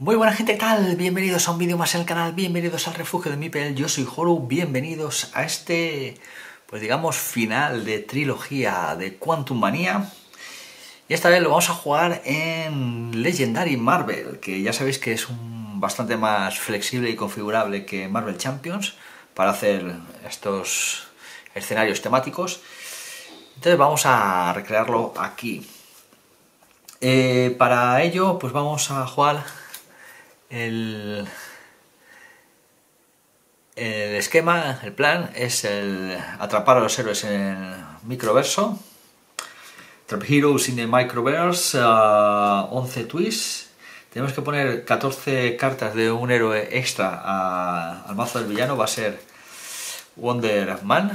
Muy buena gente, ¿qué tal? Bienvenidos a un vídeo más en el canal, bienvenidos al refugio de Mipel, yo soy Horu, bienvenidos a este, pues digamos, final de trilogía de Quantum Manía. Y esta vez lo vamos a jugar en Legendary Marvel, que ya sabéis que es bastante más flexible y configurable que Marvel Champions para hacer estos escenarios temáticos. Entonces vamos a recrearlo aquí. Para ello, pues vamos a jugar el esquema, el plan, es el atrapar a los héroes en el microverso. Trap Heroes in the Microverse, 11 twists. Tenemos que poner 14 cartas de un héroe extra al mazo del villano, va a ser Wonder Man.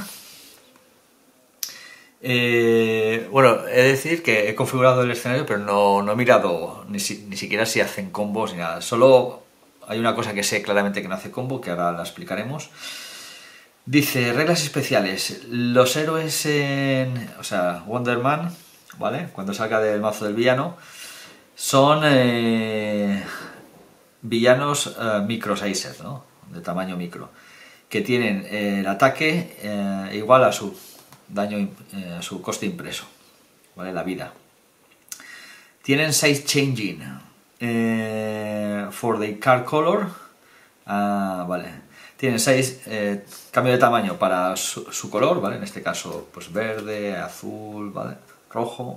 Bueno, he de decir que he configurado el escenario, pero no he mirado ni siquiera si hacen combos ni nada. Solo hay una cosa que sé claramente que no hace combo, que ahora la explicaremos. Dice, reglas especiales. Los héroes o sea, Wonder Man, ¿vale? Cuando salga del mazo del villano, son villanos micro sizes, ¿no? De tamaño micro. Que tienen el ataque igual a su daño, su coste impreso, ¿vale? La vida. Tienen size changing for the card color, vale. Tienen 6 cambio de tamaño para su color, ¿vale? En este caso, pues verde, azul, ¿vale? Rojo.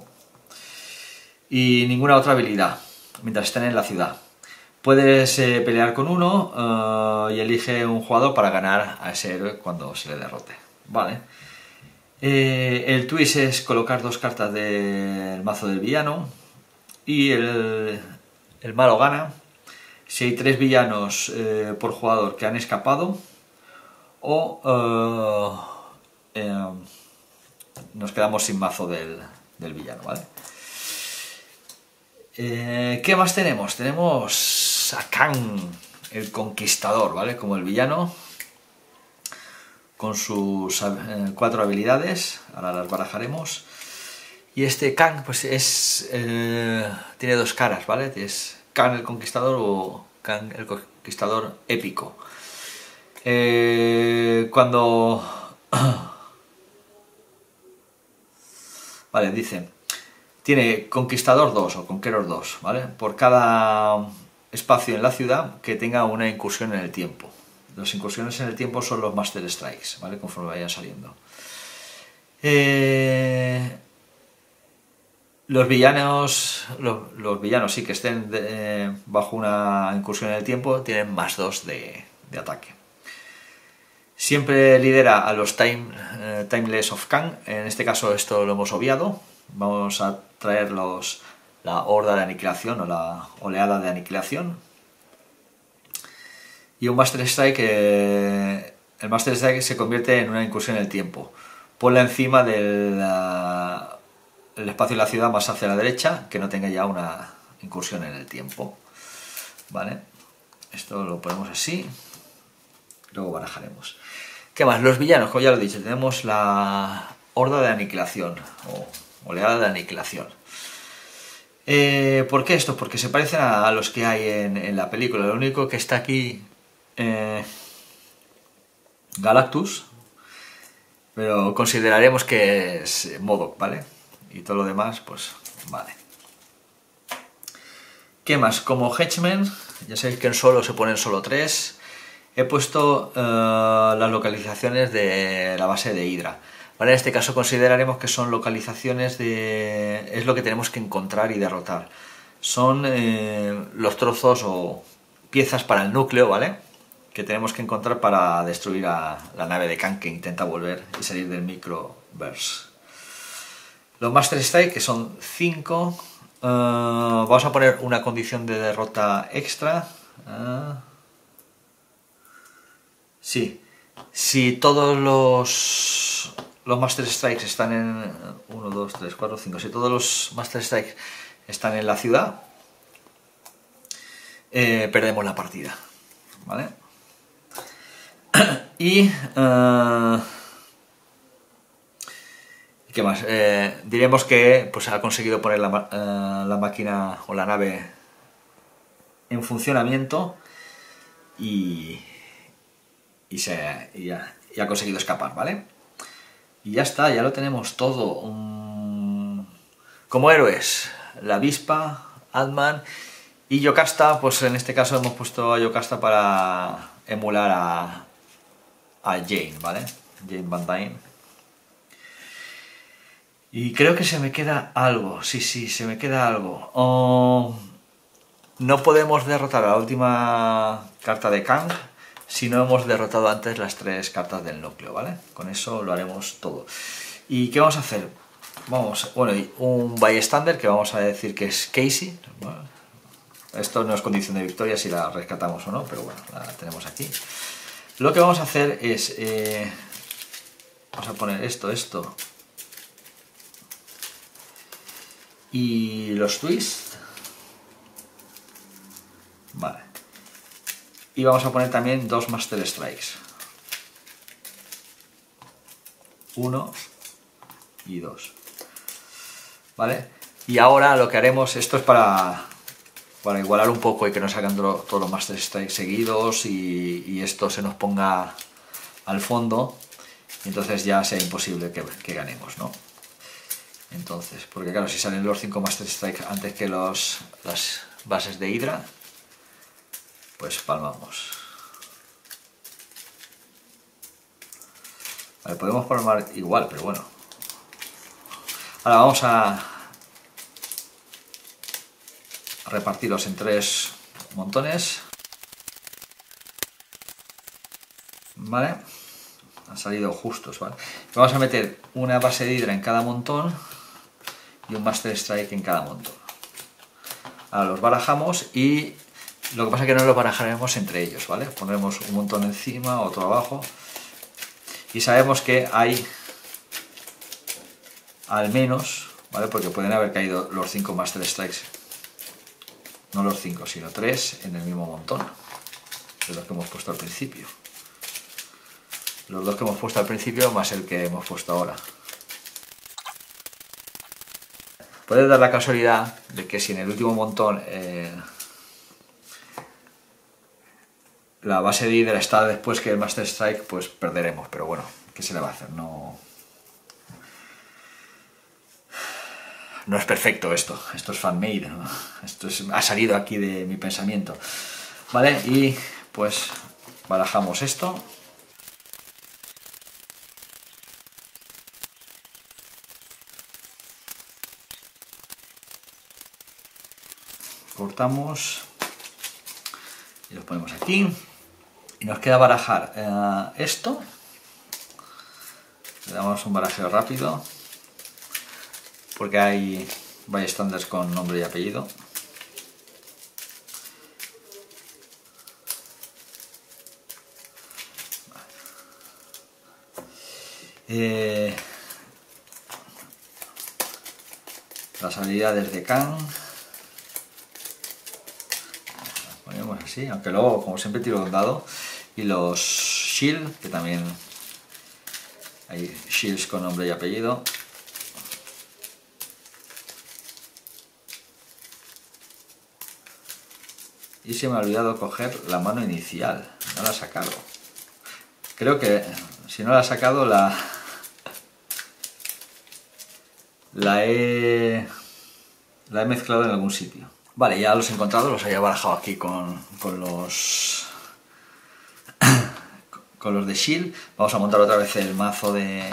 Y ninguna otra habilidad mientras estén en la ciudad. Puedes pelear con uno y elige un jugador para ganar a ese héroe cuando se le derrote, ¿vale? El twist es colocar 2 cartas del mazo del villano y el malo gana si hay 3 villanos por jugador que han escapado o nos quedamos sin mazo del villano, ¿vale? ¿Qué más tenemos? Tenemos a Kang, el conquistador, ¿vale? Como el villano, con sus 4 habilidades, ahora las barajaremos. Y este Kang pues tiene 2 caras, ¿vale? Es Kang el conquistador o Kang el conquistador épico. Cuando... Vale, dice, tiene Conquistador 2 o Conqueror 2, ¿vale? Por cada espacio en la ciudad que tenga una incursión en el tiempo. Las incursiones en el tiempo son los Master Strikes, ¿vale? Conforme vayan saliendo. Los villanos sí que estén bajo una incursión en el tiempo tienen más 2 de ataque. Siempre lidera a los Timeless of Kang. En este caso esto lo hemos obviado. Vamos a traer la horda de aniquilación o la oleada de aniquilación. Y un Master Strike, el Master Strike se convierte en una incursión en el tiempo. Ponla encima del el espacio de la ciudad más hacia la derecha, que no tenga ya una incursión en el tiempo. ¿Vale? Esto lo ponemos así. Luego barajaremos. ¿Qué más? Los villanos, como ya lo he dicho, tenemos la horda de aniquilación o oleada de aniquilación. ¿Por qué esto? Porque se parecen a los que hay en la película. Lo único que está aquí Galactus, pero consideraremos que es MODOK, ¿vale? Y todo lo demás, pues vale. ¿Qué más? Como Henchmen, ya sabéis que en solo se ponen solo 3. He puesto las localizaciones de la base de Hydra. ¿Vale? En este caso consideraremos que son localizaciones es lo que tenemos que encontrar y derrotar. Son los trozos o piezas para el núcleo, ¿vale? Que tenemos que encontrar para destruir a la nave de Kang que intenta volver y salir del microverse. Los Master Strike, que son 5. Vamos a poner una condición de derrota extra. Sí, si todos los Master Strikes están en 1, 2, 3, 4, 5. Si todos los Master Strikes están en la ciudad, perdemos la partida, ¿vale? Y ¿qué más? Diremos que pues, ha conseguido poner la máquina o la nave en funcionamiento y ha conseguido escapar, ¿vale? Y ya está, ya lo tenemos todo. Como héroes, la avispa, Ant-Man y Yocasta. Pues en este caso hemos puesto a Yocasta para emular a Jane, ¿vale? Jane Van Dyne. Y creo que se me queda algo, sí, se me queda algo. No podemos derrotar a la última carta de Kang si no hemos derrotado antes las 3 cartas del núcleo, ¿vale? Con eso lo haremos todo. ¿Y qué vamos a hacer? Bueno, un bystander que vamos a decir que es Casey. Bueno, esto no es condición de victoria si la rescatamos o no, pero bueno, la tenemos aquí. Lo que vamos a hacer es... vamos a poner esto y los twists. Vale. Y vamos a poner también 2 Master Strikes. 1 y 2. ¿Vale? Y ahora lo que haremos, esto es para igualar un poco y que no salgan todos los Master Strikes seguidos y esto se nos ponga al fondo y entonces ya sea imposible que ganemos, ¿no? Entonces, porque claro, si salen los 5 Master Strikes antes que las bases de Hydra, pues palmamos. Vale, podemos palmar igual, pero bueno. Ahora vamos a repartirlos en 3 montones. ¿Vale? Han salido justos, ¿vale? Vamos a meter una base de Hydra en cada montón y un Master Strike en cada montón. Ahora los barajamos y lo que pasa es que no los barajaremos entre ellos, ¿vale? Pondremos un montón encima, otro abajo y sabemos que hay al menos, ¿vale? Porque pueden haber caído los 5 Master Strikes, no los 5, sino 3 en el mismo montón de los que hemos puesto al principio. Los 2 que hemos puesto al principio más el que hemos puesto ahora. Puede dar la casualidad de que si en el último montón la base de Hydra está después que el Master Strike, pues perderemos, pero bueno, ¿qué se le va a hacer? No es perfecto esto es fan-made, ¿no? Ha salido aquí de mi pensamiento, ¿vale? Y pues barajamos esto. Cortamos y los ponemos aquí y nos queda barajar esto. Le damos un barajeo rápido porque hay bystanders con nombre y apellido. Las habilidades de Kang las ponemos así, aunque luego como siempre tiro un dado, y los shield, que también hay shields con nombre y apellido. Y se me ha olvidado coger la mano inicial, no la he sacado. Creo que si no la he sacado la he mezclado en algún sitio. Vale, ya los he encontrado, los había barajado aquí con los de Shield. Vamos a montar otra vez el mazo del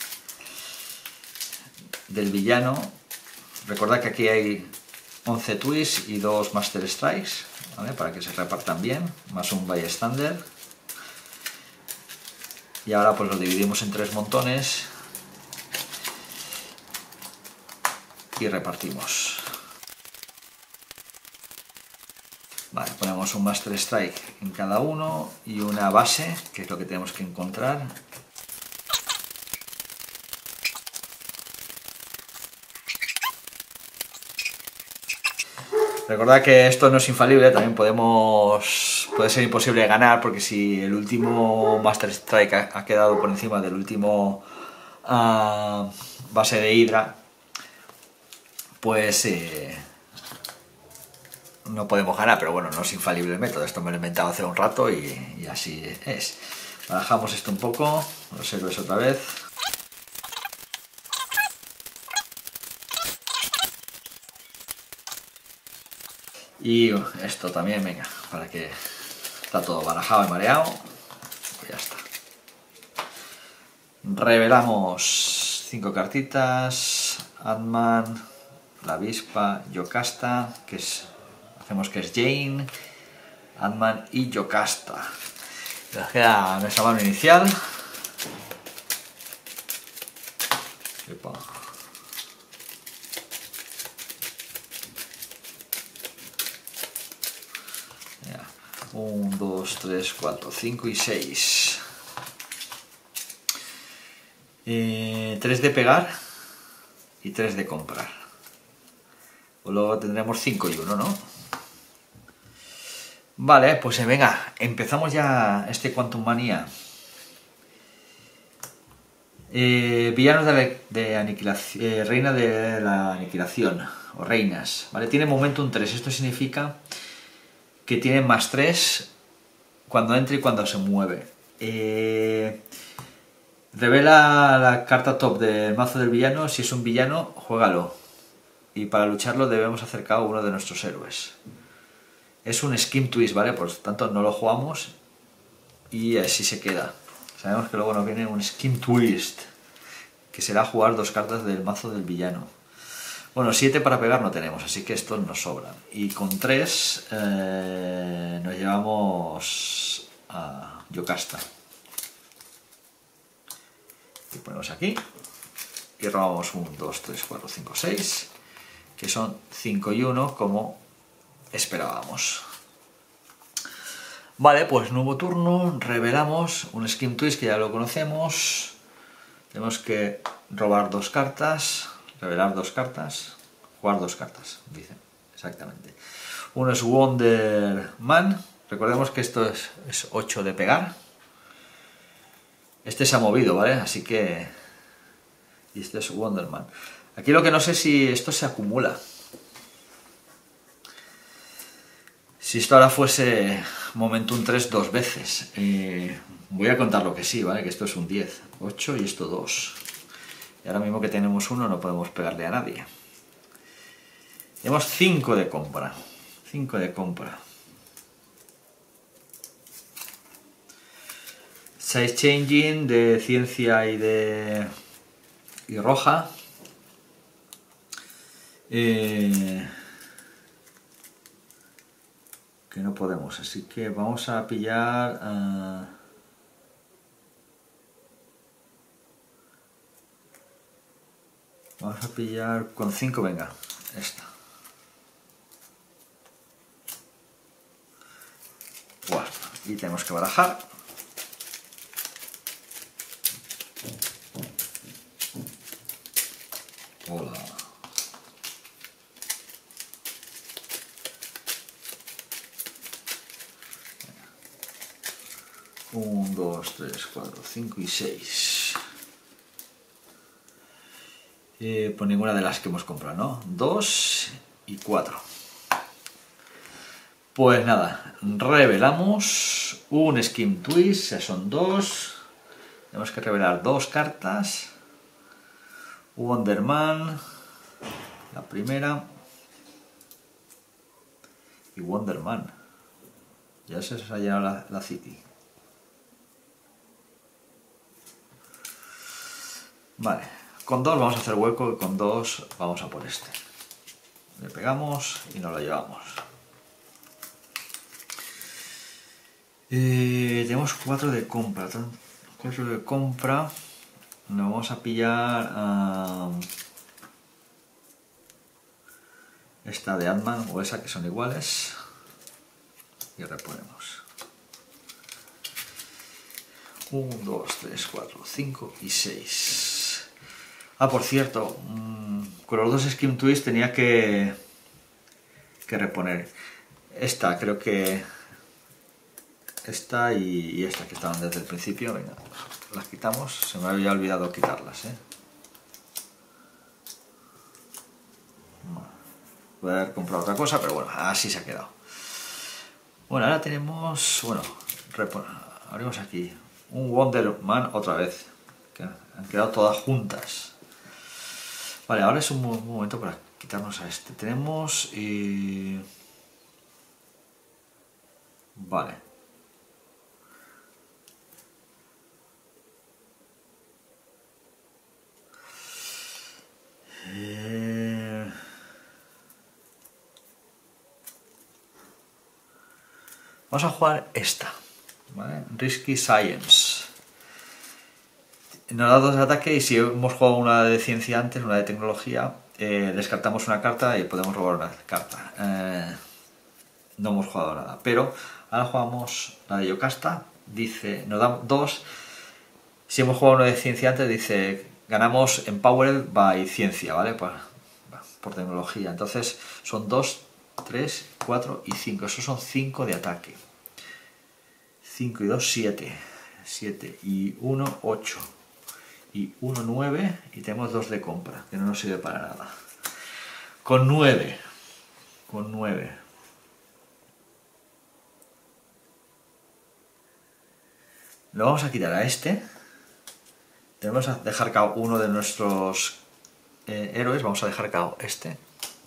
villano. Recordad que aquí hay 11 twists y 2 Master Strikes, ¿vale? Para que se repartan bien, más un bystander. Y ahora pues lo dividimos en 3 montones y repartimos. Vale, ponemos un Master Strike en cada uno y una base, que es lo que tenemos que encontrar. Recordad que esto no es infalible, también puede ser imposible ganar, porque si el último Master Strike ha quedado por encima del último base de Hydra, pues no podemos ganar, pero bueno, no es infalible el método. Esto me lo he inventado hace un rato y así es. Barajamos esto un poco, los héroes otra vez. Y esto también, venga, para que está todo barajado y mareado. Pues ya está. Revelamos 5 cartitas. Ant-Man, la avispa, Yocasta, hacemos que es Jane, Ant-Man y Yocasta. Nos queda nuestra mano inicial. Epa. 1, 2, 3, 4, 5 y 6. 3 de pegar y 3 de comprar. Pues luego tendremos 5 y 1, ¿no? Vale, pues venga, empezamos ya este Quantum Manía. Villanos de aniquilación, reina de la aniquilación, o reinas, ¿vale? Tiene momentum 3, esto significa que tiene más 3 cuando entra y cuando se mueve. Revela la carta top del mazo del villano. Si es un villano, juégalo. Y para lucharlo debemos acercar a uno de nuestros héroes. Es un Skim Twist, ¿vale? Por tanto no lo jugamos y así se queda. Sabemos que luego nos viene un Skim Twist, que será jugar 2 cartas del mazo del villano. Bueno, 7 para pegar no tenemos, así que estos nos sobran. Y con 3 nos llevamos a Yocasta. Y ponemos aquí. Y robamos 1, 2, 3, 4, 5, 6. Que son 5 y 1 como esperábamos. Vale, pues nuevo turno. Revelamos un Skim Twist que ya lo conocemos. Tenemos que robar 2 cartas. Revelar 2 cartas, jugar 2 cartas, dice, exactamente. Uno es Wonder Man, recordemos que esto es 8 de pegar. Este se ha movido, ¿vale? Así que... Y este es Wonder Man. Aquí lo que no sé si esto se acumula. Si esto ahora fuese Momentum 3 2 veces. Voy a contar lo que sí, ¿vale? Que esto es un 10, 8 y esto 2. Y ahora mismo que tenemos 1 no podemos pegarle a nadie. Tenemos 5 de compra. 5 de compra. Size Changing de ciencia y roja. Que no podemos, así que vamos a pillar... Vamos a pillar con 5, venga, esta. Bueno, y tenemos que barajar. Hola. Venga. 1, 2, 3, 4, 5 y 6. Por ninguna de las que hemos comprado, ¿no? 2 y 4. Pues nada, revelamos un Skim Twist, ya son 2. Tenemos que revelar 2 cartas. Wonder Man, la primera. Y Wonder Man. Ya se ha llenado la City. Vale. Con 2 vamos a hacer hueco y con 2 vamos a por este. Le pegamos y nos lo llevamos. Tenemos 4 de compra. 4 de compra. Nos vamos a pillar esta de Ant-Man o esa que son iguales. Y reponemos. 1, 2, 3, 4, 5 y 6. Ah, por cierto, con los 2 Skim Twist tenía que reponer. Esta, creo que... Esta y esta que estaban desde el principio. Venga, las quitamos. Se me había olvidado quitarlas, ¿eh? Puede haber comprado otra cosa, pero bueno, así se ha quedado. Bueno, ahora tenemos... Bueno, abrimos aquí. Un Wonder Man otra vez. Que han quedado todas juntas. Vale, ahora es un momento para quitarnos a este. Tenemos... Vale. Vamos a jugar esta, ¿vale? Risky Science. Nos da 2 de ataque y si hemos jugado una de ciencia antes, una de tecnología, descartamos una carta y podemos robar una carta. No hemos jugado nada, pero ahora jugamos la de Yocasta. Dice, nos da 2. Si hemos jugado una de ciencia antes, dice, ganamos Empowered by Ciencia, ¿vale? Por tecnología. Entonces son 2, 3, 4 y 5. Esos son 5 de ataque. 5 y 2, 7. 7 y 1, 8. Y 1, 9. Y tenemos 2 de compra, que no nos sirve para nada. Con 9. Con 9. Lo vamos a quitar a este. Debemos dejar cao uno de nuestros héroes. Vamos a dejar cao este.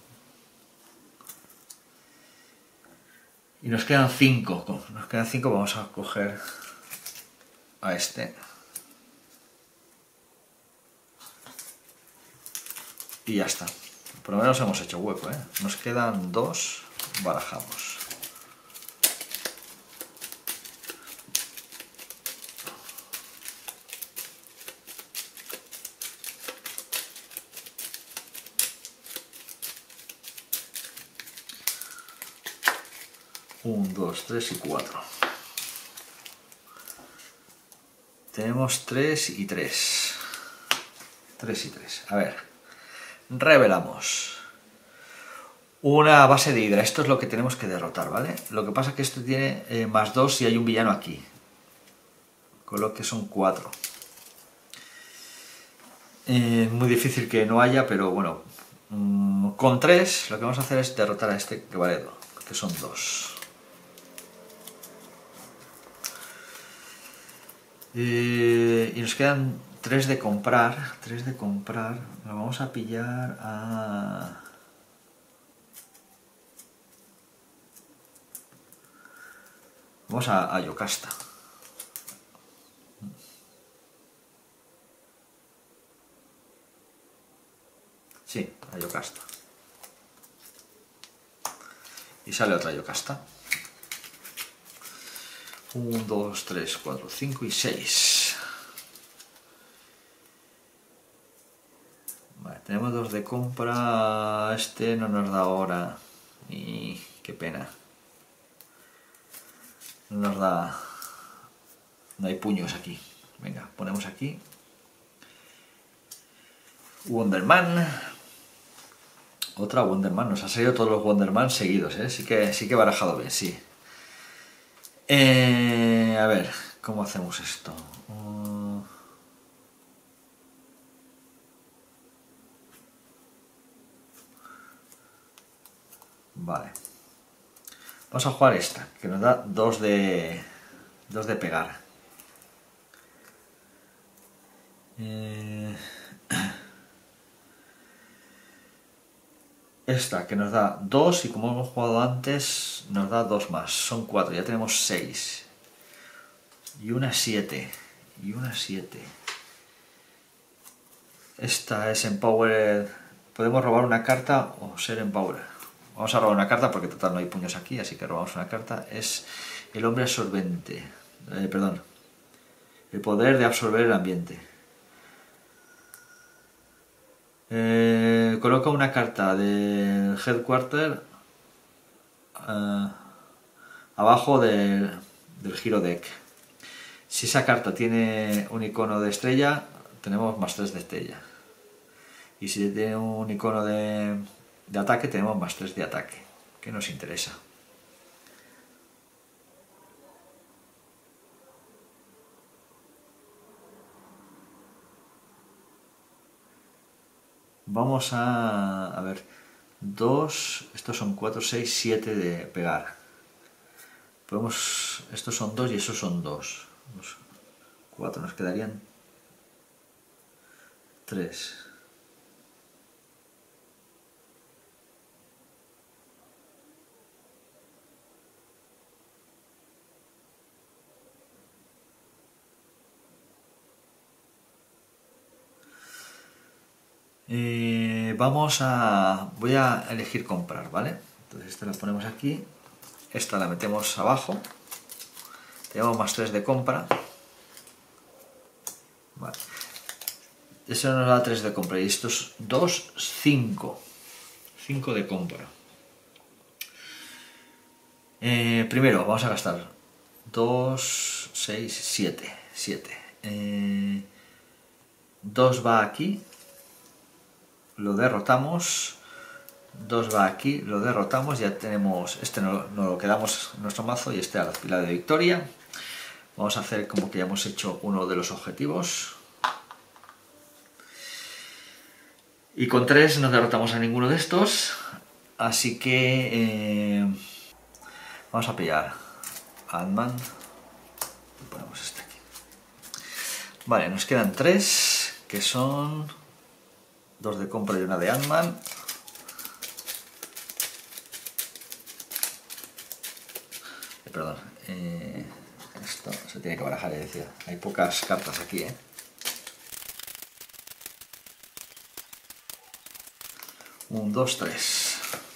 Y nos quedan 5. Nos quedan 5. Vamos a coger a este. Y ya está. Por lo menos hemos hecho hueco, ¿eh? Nos quedan 2. Barajamos. Un, 2, 3 y 4. Tenemos 3 y 3. 3 y 3. A ver. Revelamos. Una base de hidra. Esto es lo que tenemos que derrotar, ¿vale? Lo que pasa es que esto tiene más 2 si hay un villano aquí. Con lo que son 4. Muy difícil que no haya, pero bueno. Con 3 lo que vamos a hacer es derrotar a este que vale 2. Que son 2. Y nos quedan 3 de comprar. 3 de comprar. Lo vamos a pillar a... Vamos a Yocasta. Sí, a Yocasta. Y sale otra Yocasta. 1, 2, 3, 4, 5 y 6. Vale, tenemos 2 de compra. Este no nos da ahora. Y qué pena. No nos da... No hay puños aquí. Venga, ponemos aquí. Wonderman. Otra Wonderman. Nos han salido todos los Wonderman seguidos, ¿eh? Sí que he barajado bien, sí. A ver, ¿cómo hacemos esto? Vale. Vamos a jugar esta, que nos da 2 de pegar. Esta, que nos da 2 y como hemos jugado antes, nos da 2 más. Son 4, ya tenemos 6. Y una 7. Y una 7. Esta es Empowered. Podemos robar una carta o ser Empowered. Vamos a robar una carta porque total no hay puños aquí, así que robamos una carta. Es el hombre absorbente. Perdón. El poder de absorber el ambiente. Coloca una carta del Headquarter abajo del Hero Deck. Si esa carta tiene un icono de estrella, tenemos más 3 de estrella. Y si tiene un icono de ataque, tenemos más 3 de ataque, que nos interesa. Vamos a ver. 2, estos son 4, 6, 7 de pegar. Podemos, estos son 2 y esos son 2. 4, nos quedarían 3. Voy a elegir comprar, ¿vale? Entonces esta la ponemos aquí, esta la metemos abajo, tenemos más 3 de compra, vale. Eso nos da 3 de compra y estos 2, 5, 5 de compra. Primero vamos a gastar 2, 6, 7, 7. 2 va aquí. Lo derrotamos, 2 va aquí, lo derrotamos, ya tenemos, este no lo quedamos en nuestro mazo y este a la pila de victoria. Vamos a hacer como que ya hemos hecho uno de los objetivos. Y con 3 no derrotamos a ninguno de estos, así que vamos a pillar a Ant-Man. Ponemos este aquí. Vale, nos quedan 3, que son 2 de compra y una de Ant-Man. Perdón. Esto se tiene que barajar, decía. Hay pocas cartas aquí, ¿eh? 1, 2, 3.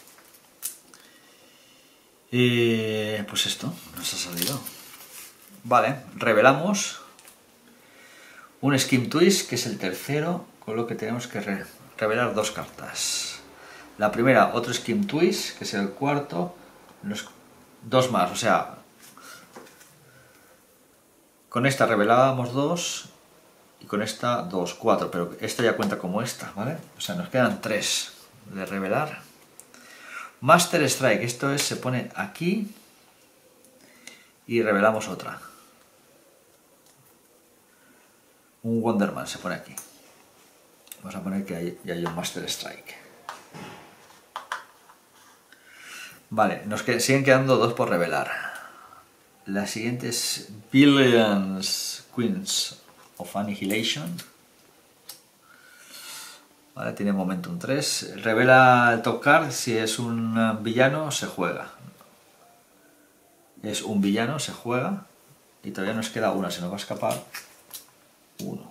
Pues esto nos ha salido. Vale, revelamos un Skim Twist, que es el tercero, con lo que tenemos que revelar 2 cartas. La primera, otro Skim Twist, que es el cuarto, 2 más, o sea, con esta revelábamos 2 y con esta 2, 4, pero esta ya cuenta como esta, ¿vale? O sea, nos quedan 3 de revelar. Master Strike, esto es, se pone aquí y revelamos otra. Un Wonderman se pone aquí. Vamos a poner que ya hay un Master Strike. Vale, siguen quedando 2 por revelar. La siguiente es Billions Queens of Annihilation. Vale, tiene Momentum 3. Revela el top card, si es un villano se juega. Es un villano, se juega. Y todavía nos queda una, se nos va a escapar. 1.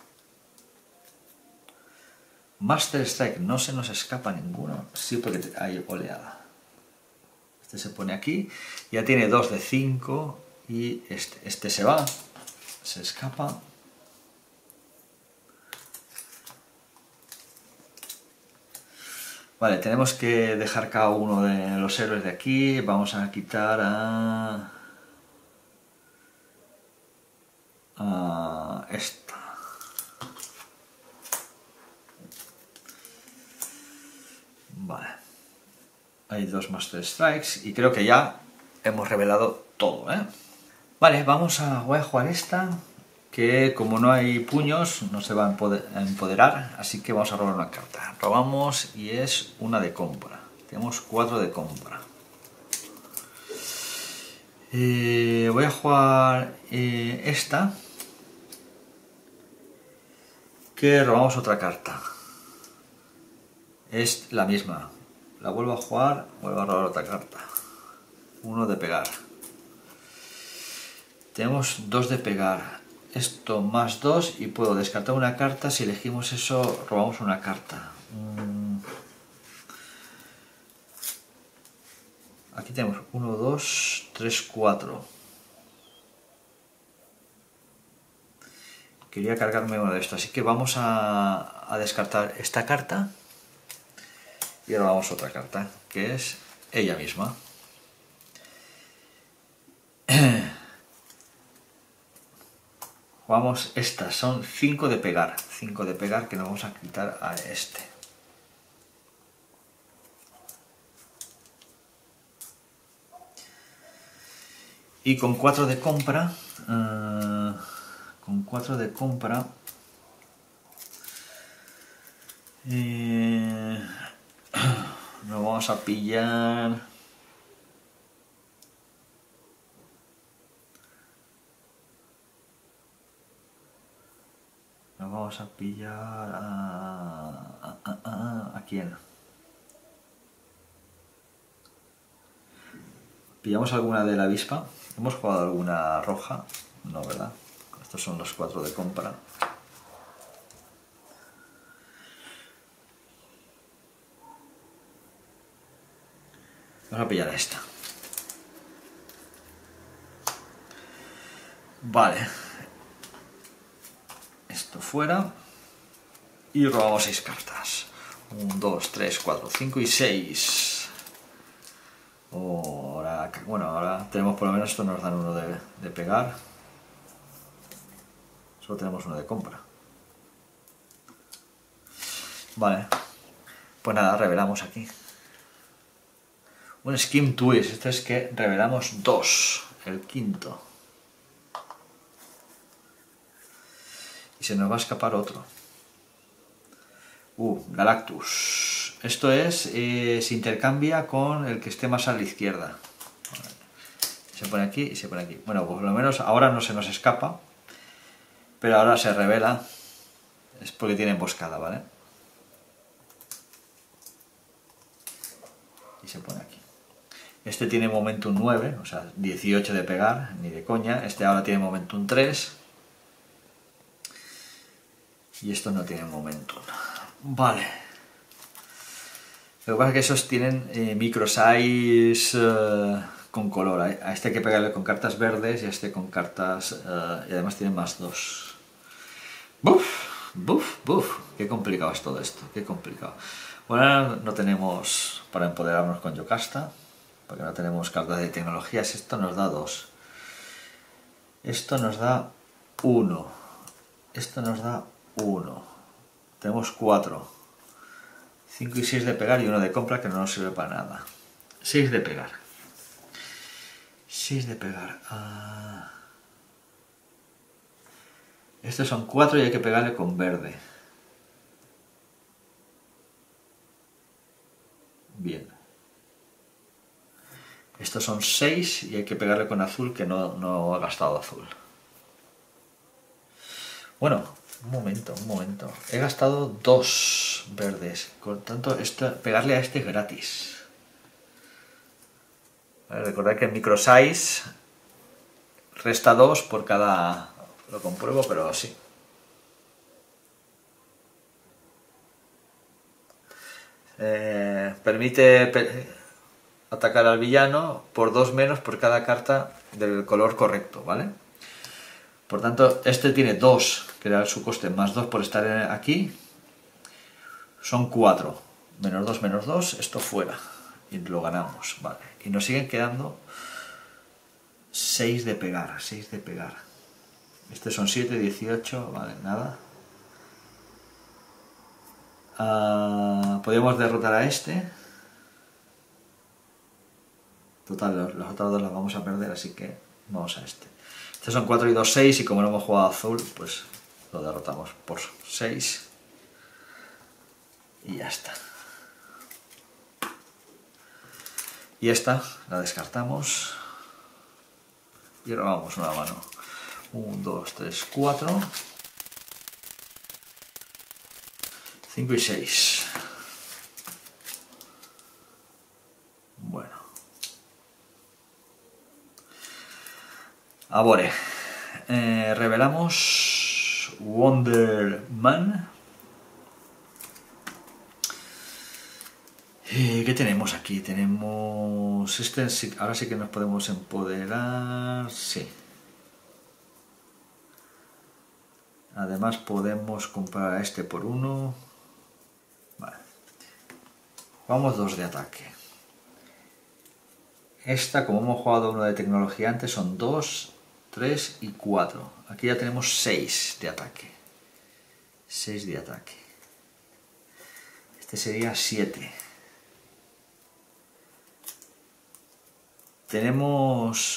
Master Strike, no se nos escapa ninguno. Sí, porque hay oleada. Este se pone aquí. Ya tiene 2 de 5. Y este se va. Se escapa. Vale, tenemos que dejar cada uno de los héroes de aquí. Vamos a quitar a esta. Vale. Hay 2 Master Strikes y creo que ya hemos revelado todo, ¿eh? Vale, voy a jugar esta, que como no hay puños no se va a empoderar, así que vamos a robar una carta. Robamos y es una de compra. Tenemos 4 de compra. Voy a jugar esta, que robamos otra carta. Es la misma. La vuelvo a jugar, vuelvo a robar otra carta. 1 de pegar. Tenemos 2 de pegar. Esto más 2 y puedo descartar una carta. Si elegimos eso, robamos una carta. Aquí tenemos 1, 2, 3, 4. Quería cargarme uno de estos, así que vamos a descartar esta carta. Y ahora vamos a otra carta, que es ella misma. Jugamos estas, son 5 de pegar. 5 de pegar que nos vamos a quitar a este. Y con 4 de compra, vamos a pillar... Nos vamos a pillar ¿a quién? ¿Pillamos alguna de la avispa? ¿Hemos jugado alguna roja? No, ¿verdad? Estos son los 4 de compra. Vamos a pillar a esta. Vale. Esto fuera. Y robamos 6 cartas. 1, 2, 3, 4, 5 y 6. Ahora, bueno, ahora tenemos por lo menos, esto nos dan uno de pegar. Solo tenemos uno de compra. Vale. Pues nada, revelamos aquí. Un Skim Twist. Esto es que revelamos 2. El quinto. Y se nos va a escapar otro. Galactus. Esto es, se intercambia con el que esté más a la izquierda. Se pone aquí y se pone aquí. Bueno, pues por lo menos ahora no se nos escapa. Pero ahora se revela. Es porque tiene emboscada, ¿vale? Y se pone aquí. Este tiene momentum 9, o sea, 18 de pegar, ni de coña. Este ahora tiene momentum 3. Y estos no tienen momentum. Vale. Lo que pasa es que esos tienen micro size con color. A este hay que pegarle con cartas verdes y a este con cartas... y además tienen más 2. ¡Buf! Qué complicado es todo esto. Qué complicado. Bueno, no tenemos para empoderarnos con Yocasta. Porque no tenemos cartas de tecnologías. Esto nos da 2. Esto nos da 1. Esto nos da 1. Tenemos 4. 5 y 6 de pegar y 1 de compra que no nos sirve para nada. 6 de pegar. 6 de pegar. Estos son 4 y hay que pegarle con verde. Bien. Estos son 6 y hay que pegarle con azul que no ha gastado azul. Bueno, un momento. He gastado 2 verdes. Por tanto, pegarle a este es gratis. Vale, recordad que el micro size resta 2 por cada... Lo compruebo, pero sí. Permite atacar al villano por 2 menos por cada carta del color correcto, ¿vale? Por tanto, este tiene 2, que era su coste, más 2 por estar aquí. Son 4. Menos 2, esto fuera. Y lo ganamos, vale. Y nos siguen quedando 6 de pegar, 6 de pegar. Estos son 7, 18, vale, nada. Podemos derrotar a este. Total, los otros 2 los vamos a perder, así que vamos a este. Estos son 4 y 2, 6, y como no hemos jugado azul, pues lo derrotamos por 6. Y ya está. Y esta la descartamos. Y robamos una mano. 1, 2, 3, 4. 5 y 6. Bueno. Ahora, revelamos Wonder Man. ¿Qué tenemos aquí? Tenemos... ahora sí que nos podemos empoderar. Sí. Además podemos comprar a este por 1. Vale. Jugamos 2 de ataque. Esta, como hemos jugado 1 de tecnología antes, son 2, 3 y 4. Aquí ya tenemos 6 de ataque. 6 de ataque. Este sería 7. Tenemos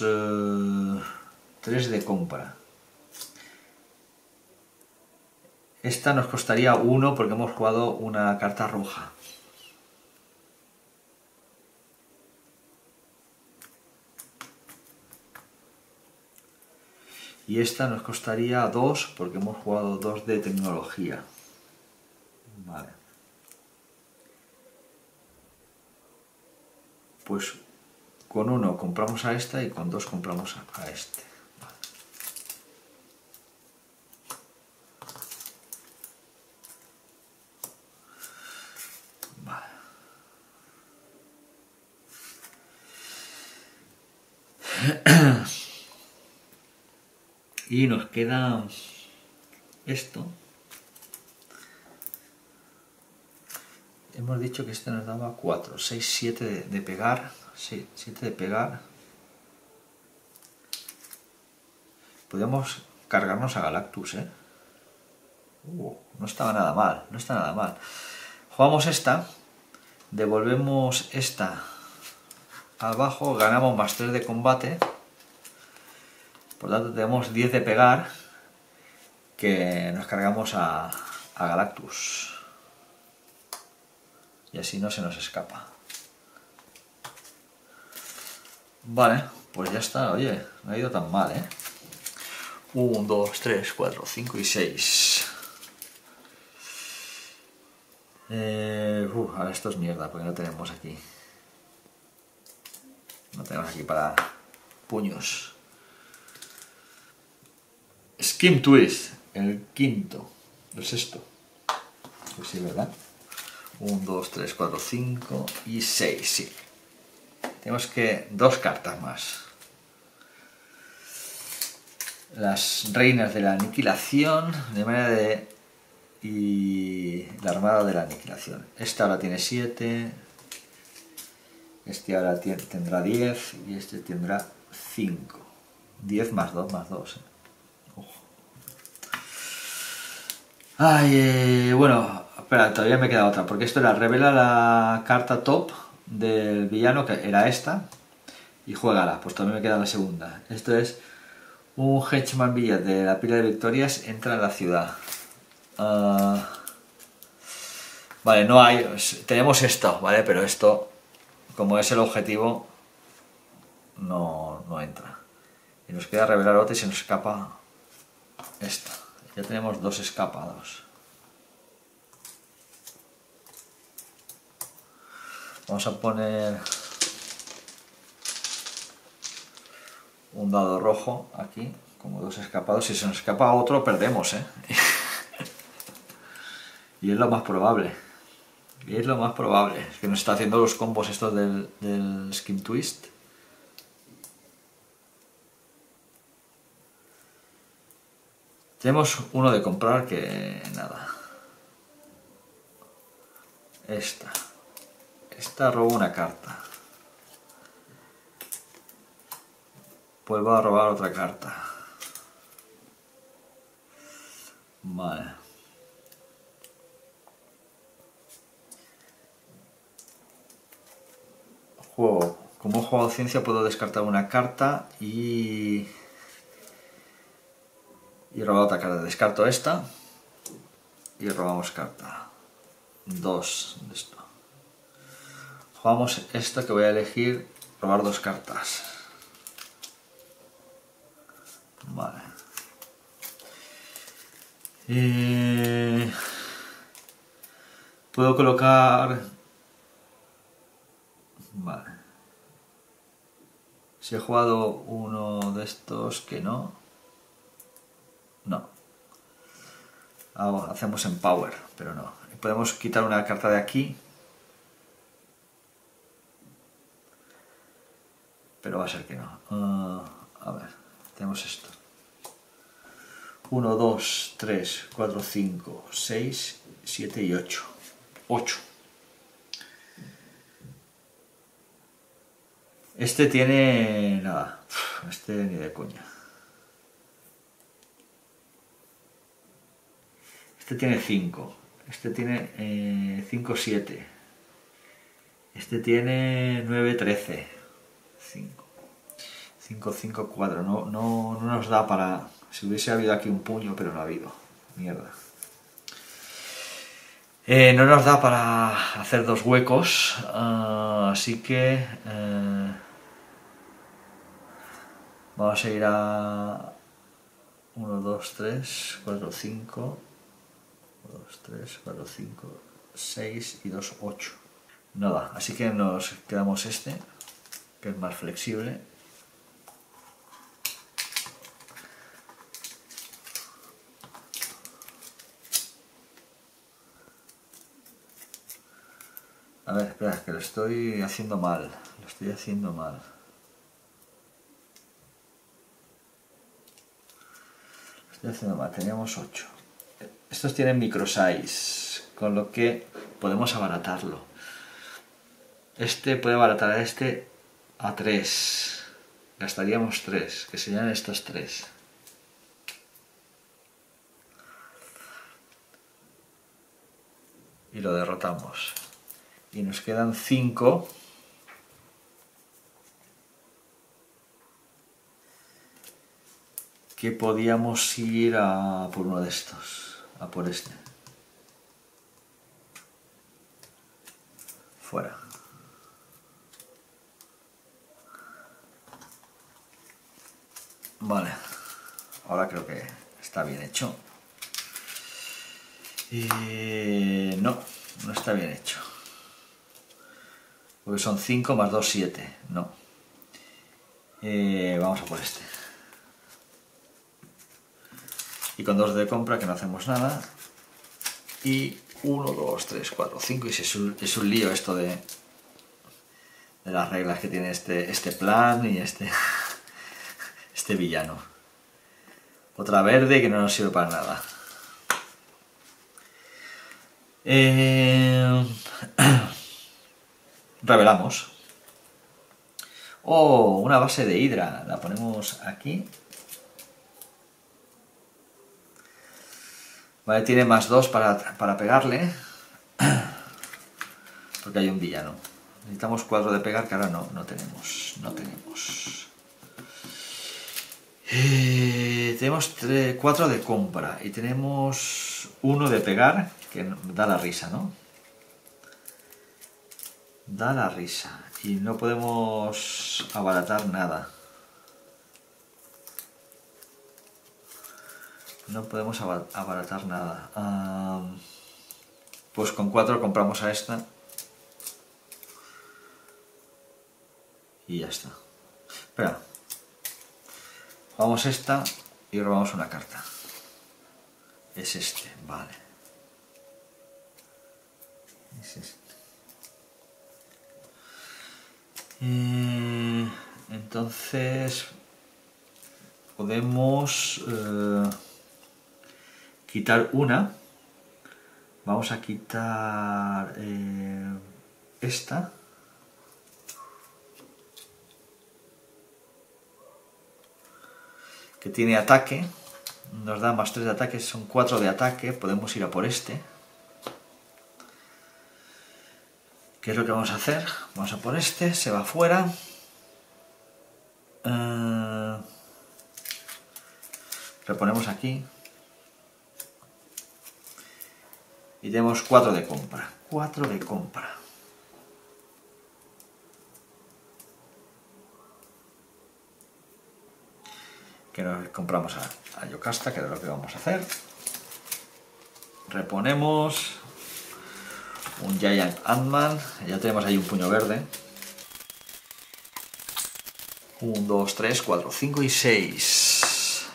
3 de compra. Esta nos costaría 1 porque hemos jugado una carta roja. Y esta nos costaría 2 porque hemos jugado 2 de tecnología. Vale. Pues con 1 compramos a esta y con 2 compramos a este. Vale. Y nos queda esto. Hemos dicho que este nos daba 4, 6, 7 de pegar. 7 de pegar. Podríamos cargarnos a Galactus, ¿eh? No estaba nada mal, no está nada mal. Jugamos esta, devolvemos esta abajo, ganamos más 3 de combate. Por lo tanto tenemos 10 de pegar, que nos cargamos a Galactus. Y así no se nos escapa. Vale, pues ya está, oye, no ha ido tan mal, ¿eh? 1, 2, 3, 4, 5 y 6. Ahora esto es mierda, porque no tenemos aquí. No tenemos aquí para puños. Skim Twist, el quinto, el sexto. Pues sí, ¿verdad? 1, 2, 3, 4, 5 y 6, sí. Tenemos que 2 cartas más. Las reinas de la aniquilación, de manera de... y la armada de la aniquilación. Esta ahora tiene 7. Este ahora tendrá 10 y este tendrá 5. 10 más 2 más 2. Ojo. Ay, bueno, espera, todavía me queda otra, porque esto era revela la carta top del villano, que era esta, y juégala, pues también me queda la segunda. Esto es un Hedgeman Billet de la pila de victorias, entra en la ciudad. Vale, no hay, tenemos esto, ¿vale? Pero esto, como es el objetivo, no entra. Y nos queda revelar otra y se nos escapa esta. Ya tenemos 2 escapados. Vamos a poner un dado rojo aquí, como 2 escapados. Si se nos escapa otro, perdemos, ¿eh? Y es lo más probable. Y es lo más probable. Es que nos está haciendo los combos estos del Skim Twist. Tenemos uno de comprar que nada. Esta roba una carta. Vuelvo a robar otra carta. Vale. Como he jugado ciencia puedo descartar una carta y robar otra carta. Descarto esta y robamos carta. 2 de esto. Jugamos esta que voy a elegir, robar 2 cartas. Vale. Puedo colocar... Vale. Si he jugado uno de estos que no... No. Hacemos en Power, pero no. Podemos quitar una carta de aquí. Pero va a ser que no. A ver, tenemos esto. 1, 2, 3, 4, 5, 6, 7 y 8. 8. Este tiene... nada. Este ni de coña. Este tiene 5. Este tiene 5, 7. Este tiene 9, 13. 5. 5, 5, 4. No nos da para... Si hubiese habido aquí un puño, pero no ha habido. Mierda. No nos da para hacer 2 huecos. Así que... vamos a ir a 1, 2, 3, 4, 5. 1, 2, 3, 4, 5, 6 y 2, 8. No da, así que nos quedamos este, que es más flexible. A ver, espera, que lo estoy haciendo mal. Lo estoy haciendo mal. Lo estoy haciendo mal, teníamos 8. Estos tienen micro size, con lo que podemos abaratarlo. Este puede abaratar a este a 3. Gastaríamos 3, que serían estos 3. Y lo derrotamos. Y nos quedan 5. Que podíamos ir a por uno de estos. A por este. Fuera. Vale. Ahora creo que está bien hecho. No, no está bien hecho. Porque son 5 más 2, 7. No. Vamos a por este. Y con 2 de compra, que no hacemos nada. Y 1, 2, 3, 4, 5. Y es un lío esto de las reglas que tiene este plan y este villano. Otra verde que no nos sirve para nada. Revelamos. Oh, una base de hidra. La ponemos aquí. Vale, tiene más 2 para pegarle. Porque hay un villano. Necesitamos 4 de pegar, que ahora no tenemos. No tenemos. Tenemos 4 de compra. Y tenemos 1 de pegar, que da la risa, ¿no? Da la risa. Y no podemos abaratar nada. No podemos abaratar nada. Pues con 4 compramos a esta. Y ya está. Espera. Vamos a esta y robamos una carta. Es este, vale. Es este. Entonces podemos quitar una. Vamos a quitar esta. Que tiene ataque. Nos da más 3 de ataque, son 4 de ataque. Podemos ir a por este. ¿Qué es lo que vamos a hacer? Vamos a por este, se va fuera. Reponemos aquí. Y tenemos 4 de compra. 4 de compra. Que nos compramos a Yocasta, que es lo que vamos a hacer. Reponemos un Giant Ant-Man. Ya tenemos ahí un puño verde. 1, 2, 3, 4, 5 y 6.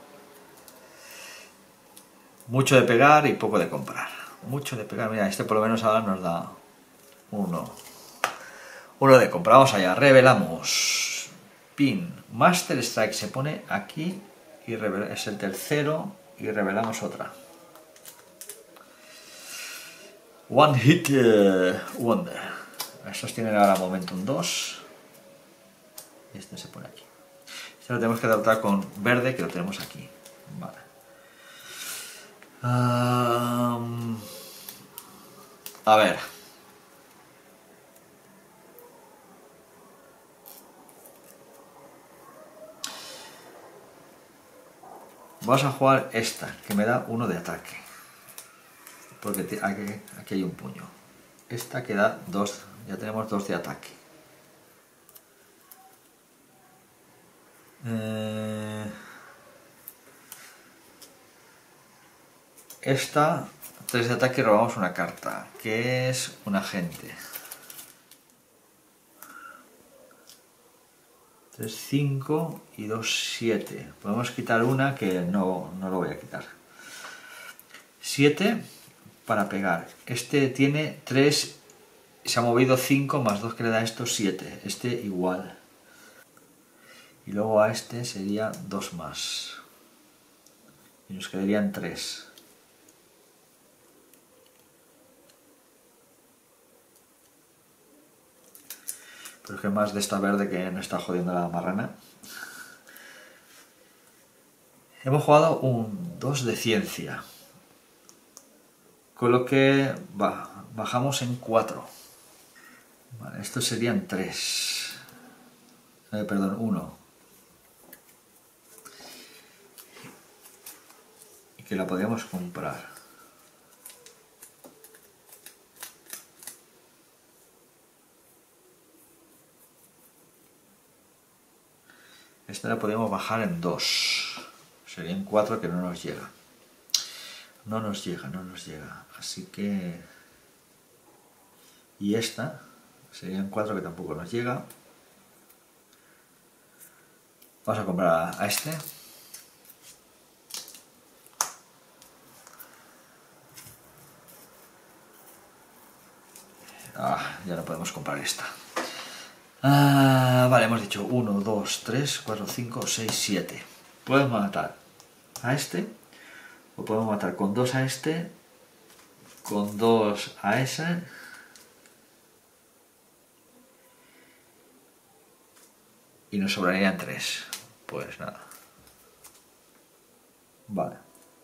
Mucho de pegar y poco de comprar. Mucho de pegar. Mira, este por lo menos ahora nos da 1 de compra. Vamos allá, revelamos. Pin. Master Strike se pone aquí y es el tercero y revelamos otra. One Hit Wonder. Estos tienen ahora Momentum 2. Y este se pone aquí. Este lo tenemos que derrotar con verde, que lo tenemos aquí. Vale. A ver. Vamos a jugar esta, que me da 1 de ataque. Porque aquí hay un puño. Esta que da 2, ya tenemos 2 de ataque. esta, 3 de ataque y robamos una carta, que es un agente. 3, 5 y 2, 7. Podemos quitar una que no lo voy a quitar. 7 para pegar. Este tiene 3, se ha movido 5 más 2 que le da esto, 7. Este igual. Y luego a este sería 2 más. Y nos quedarían 3. Pero es que más de esta verde que no está jodiendo la marrana. Hemos jugado un 2 de ciencia. Con lo que bajamos en 4. Vale, estos serían 3. Perdón, 1. Y que la podíamos comprar. Esta la podemos bajar en 2. Serían 4 que no nos llega. No nos llega. Así que... Y esta serían 4 que tampoco nos llega. Vamos a comprar a este. Ya no podemos comprar esta. Vale, hemos dicho 1, 2, 3, 4, 5, 6, 7. Podemos matar a este. O podemos matar con 2 a este. Con 2 a ese. Y nos sobrarían 3. Pues nada. Vale.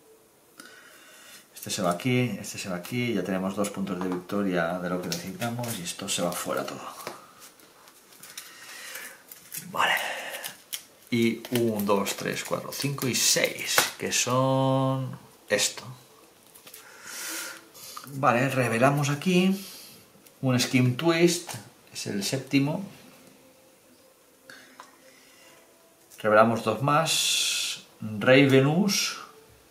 Este se va aquí, este se va aquí. Ya tenemos 2 puntos de victoria de lo que necesitamos. Y esto se va fuera todo. Vale. Y 1, 2, 3, 4, 5 y 6. Que son esto. Vale, revelamos aquí. Un Skim Twist. Es el séptimo. Revelamos 2 más. Ravenous.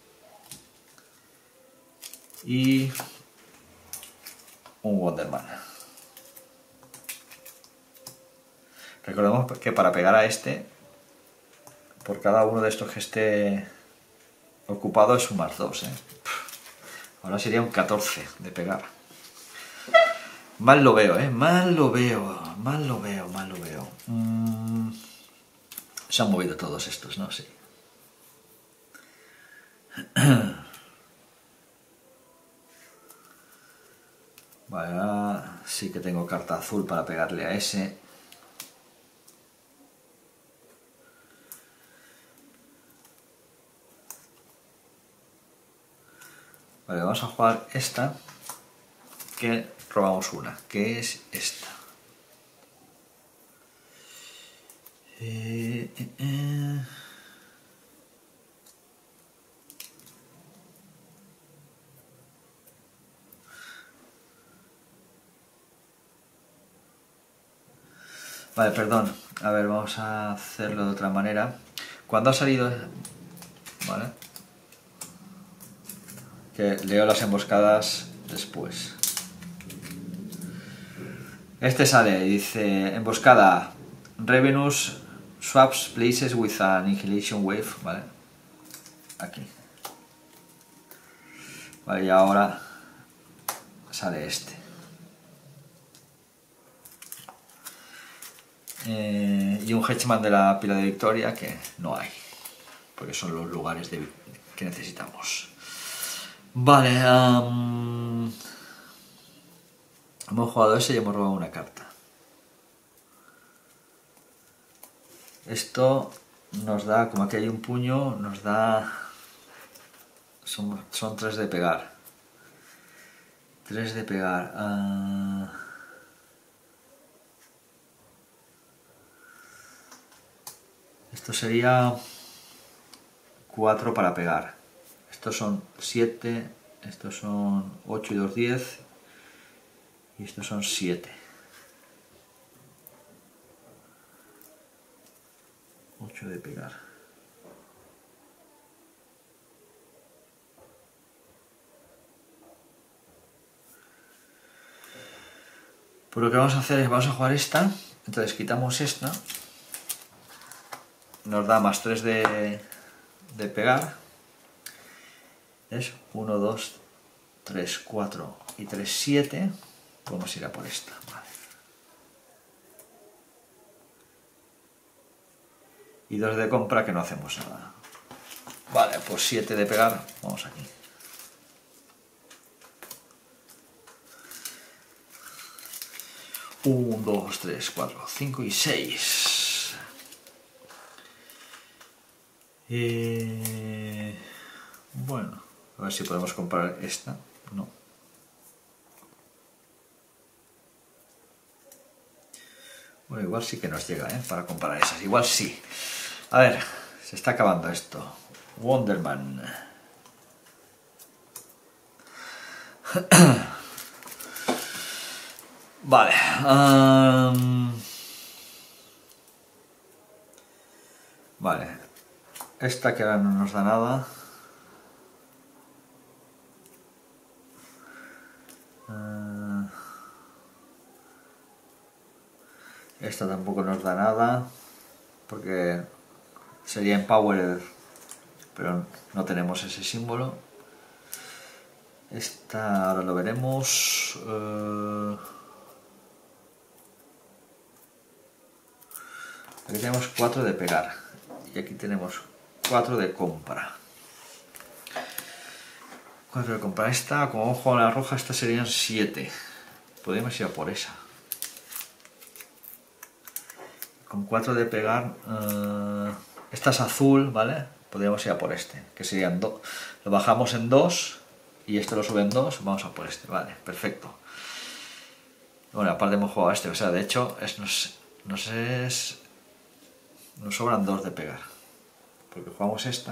Y un Wonderman. Recordemos que para pegar a este, por cada uno de estos que esté ocupado es un más 2. Ahora sería un 14 de pegar. Mal lo veo, mal lo veo. Se han movido todos estos, ¿no? Sí. Vale, ahora sí que tengo carta azul para pegarle a ese. Vale, vamos a jugar esta, que robamos una, que es esta. Vale, perdón. A ver, vamos a hacerlo de otra manera. Cuando ha salido... Vale. Que leo las emboscadas después. Este sale, dice... Emboscada. Ravenous swaps places with an Annihilation Wave. Vale. Aquí. Vale, y ahora sale este. Y un Hedgeman de la pila de victoria que no hay, porque son los lugares que necesitamos. Vale, hemos jugado ese y hemos robado una carta. Esto nos da, como aquí hay un puño, nos da... Son 3 de pegar. 3 de pegar. Esto sería 4 para pegar. Estos son 7, estos son 8 y 2, 10. Y estos son 7. 8 de pegar. Pues lo que vamos a hacer es, vamos a jugar esta, entonces quitamos esta, nos da más 3 de pegar, es 1, 2, 3, 4 y 3, 7, vamos a ir a por esta, vale. Y 2 de compra que no hacemos nada. Vale, pues 7 de pegar, vamos aquí. Un, 2, 3, 4, 5 y 6. Bueno, a ver si podemos comprar esta. No. Bueno, igual sí que nos llega, para comprar esas. Igual sí. A ver, se está acabando esto. Wonderman. Vale. Vale. Esta que ahora no nos da nada. Esta tampoco nos da nada. Porque sería Empowered, pero no tenemos ese símbolo. Esta ahora lo veremos. Aquí tenemos 4 de pegar y aquí tenemos 4 de compra. 4 de compra. Esta, como hemos jugado en la roja, esta serían 7. Podríamos ir a por esa. Con 4 de pegar, esta es azul, ¿vale? Podríamos ir a por este, que serían 2. Lo bajamos en 2 y este lo sube en 2, vamos a por este, vale, perfecto. Bueno, aparte hemos jugado a este, o sea, de hecho, nos sobran 2 de pegar, porque jugamos esta.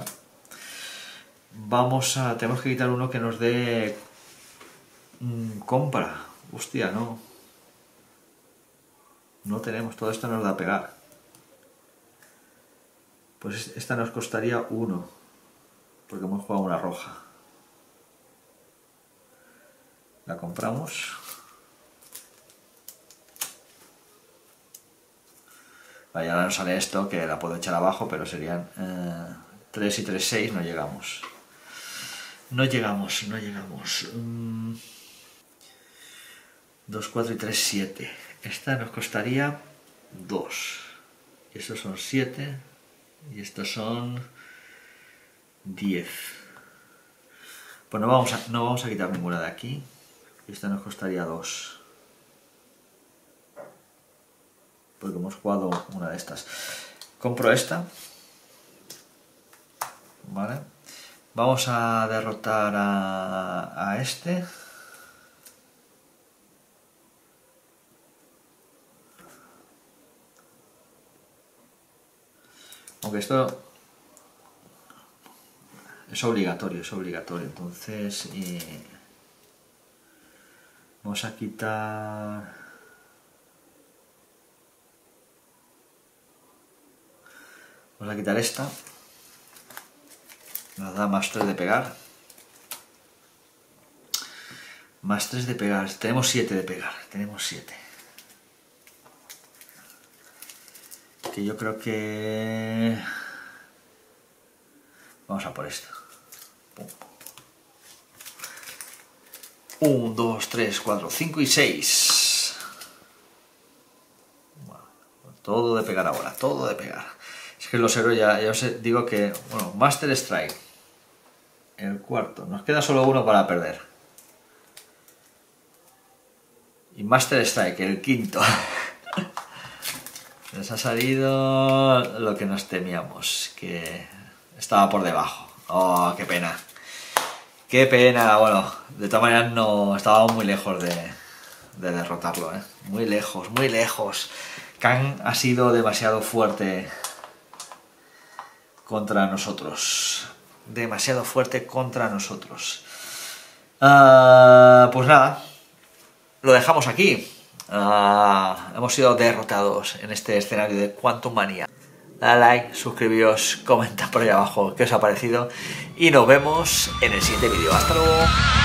Tenemos que quitar uno que nos dé compra. Hostia, no. No tenemos, todo esto nos da pegar. Pues esta nos costaría 1, porque hemos jugado una roja. La compramos. Vale, ahora nos sale esto, que la puedo echar abajo, pero serían 3 y 3, 6, no llegamos. No llegamos. 2, 4 y 3, 7. Esta nos costaría 2. Y estos son 7. Y estos son 10. Pues no vamos a quitar ninguna de aquí. Esta nos costaría 2. Porque hemos jugado una de estas. Compro esta. Vale. Vamos a derrotar a este. Aunque esto es obligatorio, entonces vamos a quitar esta, nos da más 3 de pegar, más 3 de pegar, tenemos 7 de pegar, que yo creo que vamos a por esto. 1, 2, 3, 4, 5 y 6. Bueno, todo de pegar ahora, todo de pegar. Es que los héroes ya os digo que, bueno, Master Strike, el cuarto, nos queda solo uno para perder. Y Master Strike, el quinto. Nos ha salido lo que nos temíamos, que estaba por debajo. Oh, qué pena. Qué pena. Bueno, de todas maneras no estábamos muy lejos de derrotarlo, ¿eh? Muy lejos, muy lejos. Kang ha sido demasiado fuerte contra nosotros. Demasiado fuerte contra nosotros. Pues nada, lo dejamos aquí. Hemos sido derrotados en este escenario de Quantum Mania. Dale like, suscribíos, comenta por ahí abajo qué os ha parecido y nos vemos en el siguiente vídeo. Hasta luego.